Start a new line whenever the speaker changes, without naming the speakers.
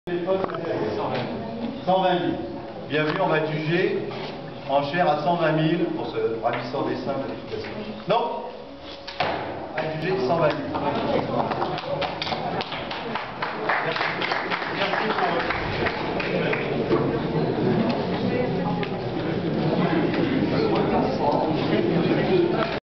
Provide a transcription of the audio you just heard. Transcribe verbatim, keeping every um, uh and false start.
cent vingt mille. Bien vu, on va être jugé en chair à cent vingt mille pour ce ravissant dessin de l'éducation. Non, à juger cent vingt mille.